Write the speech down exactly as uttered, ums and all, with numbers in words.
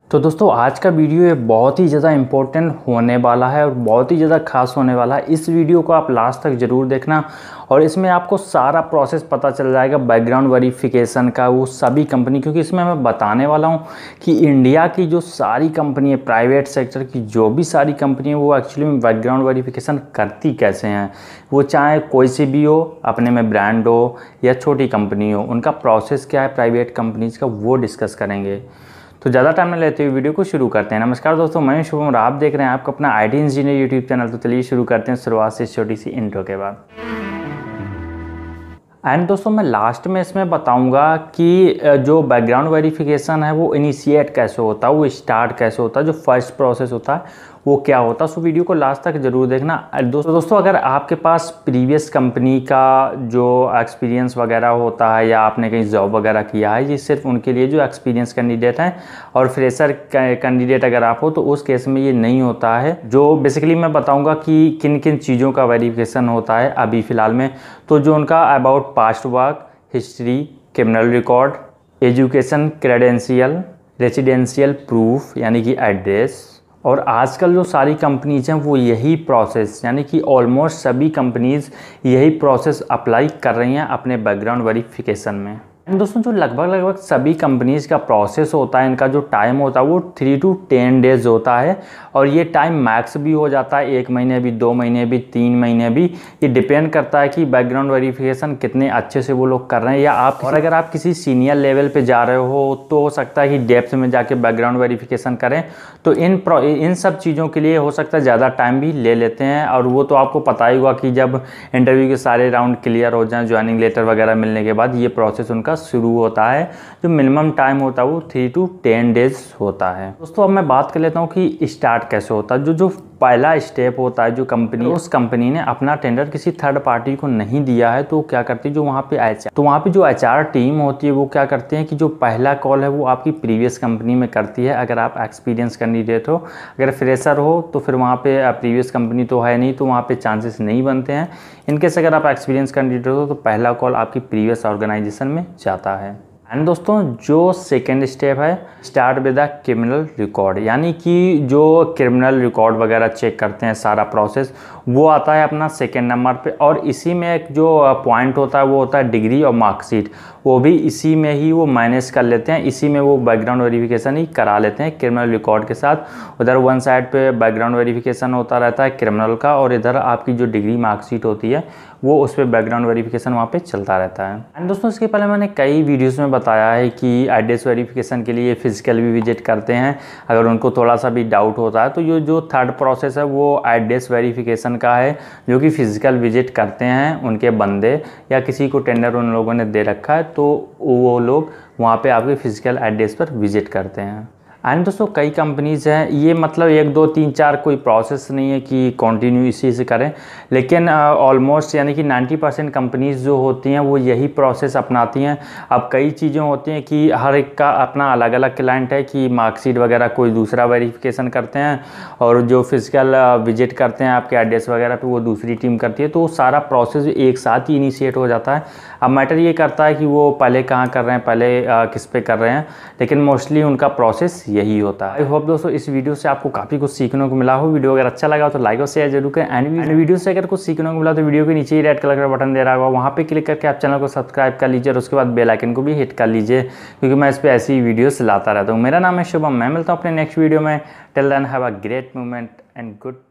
तो दोस्तों आज का वीडियो ये बहुत ही ज़्यादा इम्पोर्टेंट होने वाला है और बहुत ही ज़्यादा खास होने वाला है। इस वीडियो को आप लास्ट तक ज़रूर देखना और इसमें आपको सारा प्रोसेस पता चल जाएगा बैकग्राउंड वेरिफिकेशन का, वो सभी कंपनी, क्योंकि इसमें मैं बताने वाला हूँ कि इंडिया की जो सारी कंपनी है, प्राइवेट सेक्टर की जो भी सारी कंपनी है, वो एक्चुअली में बैकग्राउंड वेरिफिकेशन करती कैसे हैं। वो चाहे कोई सी भी हो, अपने में ब्रांड हो या छोटी कंपनी हो, उनका प्रोसेस क्या है प्राइवेट कंपनीज़ का, वो डिस्कस करेंगे। तो ज़्यादा टाइम न लेते हुए वीडियो को शुरू करते हैं। नमस्कार दोस्तों, मैं शुभम और आप देख रहे हैं आपका अपना I T engineer YouTube channel. तो चलिए शुरू करते हैं शुरुआत से इस छोटी सी इंट्रो के बाद। एंड दोस्तों मैं लास्ट में इसमें बताऊंगा कि जो बैकग्राउंड वेरिफिकेशन है वो इनिशिएट कैसे होता है, वो स्टार्ट कैसे होता है, जो फर्स्ट प्रोसेस होता है वो क्या होता है। सो वीडियो को लास्ट तक जरूर देखना। दोस्तों दोस्तों अगर आपके पास प्रीवियस कंपनी का जो एक्सपीरियंस वगैरह होता है या आपने कहीं जॉब वगैरह किया है, ये सिर्फ उनके लिए जो एक्सपीरियंस कैंडिडेट हैं, और फ्रेशर कैंडिडेट अगर आप हो तो उस केस में ये नहीं होता है। जो बेसिकली मैं बताऊंगा कि किन किन चीज़ों का वेरिफिकेशन होता है अभी फ़िलहाल में। तो जो उनका about past work history, criminal record, education credential, residential proof यानी कि एड्रेस, और आजकल जो सारी कंपनीज हैं वो यही प्रोसेस, यानी कि ऑलमोस्ट सभी कंपनीज यही प्रोसेस अप्लाई कर रही हैं अपने बैकग्राउंड वेरिफिकेशन में। दोस्तों जो लगभग लगभग सभी कंपनीज का प्रोसेस होता है, इनका जो टाइम होता है वो थ्री टू टेन डेज होता है, और ये टाइम मैक्स भी हो जाता है, एक महीने भी, दो महीने भी, तीन महीने भी। ये डिपेंड करता है कि बैकग्राउंड वेरिफिकेशन कितने अच्छे से वो लोग कर रहे हैं, या आप और अगर आप किसी सीनियर लेवल पे जा रहे हो तो हो सकता है कि डेप्थ में जाके बैकग्राउंड वेरिफिकेशन करें। तो इन इन सब चीज़ों के लिए हो सकता है ज़्यादा टाइम भी ले लेते हैं, और वो तो आपको पता ही होगा कि जब इंटरव्यू के सारे राउंड क्लियर हो जाएँ, ज्वाइनिंग लेटर वगैरह मिलने के बाद ये प्रोसेस उनका शुरू होता है। जो मिनिमम टाइम होता है वो थ्री टू टेन डेज होता है। दोस्तों अब मैं बात कर लेता हूँ कि स्टार्ट कैसे होता है। जो जो पहला स्टेप होता है, जो कंपनी उस कंपनी ने अपना टेंडर किसी थर्ड पार्टी को नहीं दिया है तो क्या करती है, जो वहाँ पे एच तो वहाँ पे जो एच आर टीम होती है वो क्या करते हैं कि जो पहला कॉल है वो आपकी प्रीवियस कंपनी में करती है। अगर आप एक्सपीरियंस कैंडिडेट हो, अगर फ्रेशर हो तो फिर वहाँ पे प्रीवियस कंपनी तो है नहीं, तो वहाँ पे चांसेस नहीं बनते हैं। इनकेस अगर आप एक्सपीरियंस कैंडिडेट हो तो पहला कॉल आपकी प्रीवियस ऑर्गेनाइजेशन में जाता है। एंड दोस्तों जो सेकेंड स्टेप है, start with the criminal record, यानी कि जो क्रिमिनल रिकॉर्ड वगैरह चेक करते हैं, सारा प्रोसेस वो आता है अपना सेकेंड नंबर पे। और इसी में एक जो पॉइंट होता है वो होता है डिग्री और मार्कशीट, वो भी इसी में ही वो मैनेज कर लेते हैं, इसी में वो बैकग्राउंड वेरिफिकेशन ही करा लेते हैं क्रिमिनल रिकॉर्ड के साथ। उधर वन साइड पे बैकग्राउंड वेरिफिकेशन होता रहता है क्रिमिनल का, और इधर आपकी जो डिग्री मार्कशीट होती है वो उस पर बैकग्राउंड वेरिफिकेशन वहाँ पे चलता रहता है। एंड दोस्तों इसके पहले मैंने कई वीडियोस में बताया है कि एड्रेस वेरिफिकेशन के लिए फिजिकल भी विजिट करते हैं अगर उनको थोड़ा सा भी डाउट होता है। तो ये जो थर्ड प्रोसेस है वो एड्रेस वेरिफिकेशन का है, जो कि फिजिकल विजिट करते हैं उनके बंदे, या किसी को टेंडर उन लोगों ने दे रखा है तो वो लोग वहाँ पे आपके फिजिकल एड्रेस पर विजिट करते हैं। एंड दोस्तों कई कंपनीज हैं, ये मतलब एक दो तीन चार कोई प्रोसेस नहीं है कि कंटिन्यू इसी से करें, लेकिन ऑलमोस्ट यानी कि नाइन्टी परसेंट कंपनीज जो होती हैं वो यही प्रोसेस अपनाती हैं। अब कई चीज़ें होती हैं कि हर एक का अपना अलग अलग क्लाइंट है, कि मार्कशीट वगैरह कोई दूसरा वेरिफिकेशन करते हैं, और जो फिजिकल विजिट करते हैं आपके एड्रेस वगैरह पे वो दूसरी टीम करती है। तो सारा प्रोसेस एक साथ ही इनिशिएट हो जाता है। अब मैटर ये करता है कि वो पहले कहाँ कर रहे हैं, पहले आ, किस पे कर रहे हैं, लेकिन मोस्टली उनका प्रोसेस यही होता है। आई होप दोस्तों इस वीडियो से आपको काफ़ी कुछ सीखने को मिला हो। वीडियो अगर अच्छा लगा तो लाइक और शेयर जरूर करें। एंड वीडियो से अगर कुछ सीखने को मिला तो वीडियो के नीचे ही रेड कलर का बटन दे रहा होगा, वहाँ पे क्लिक करके आप चैनल को सब्सक्राइब कर लीजिए, और उसके बाद बेल आइकन को भी हिट कर लीजिए, क्योंकि मैं इस पर ऐसी वीडियोस लाता रहता हूँ। मेरा नाम है शुभम, मैं मिलता हूँ अपने नेक्स्ट वीडियो में। Till then have a great moment and good